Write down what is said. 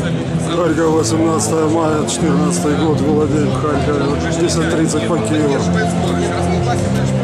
Харьков, 18 мая 2014 год, Владимир Харьков, 10:30 по Киеву.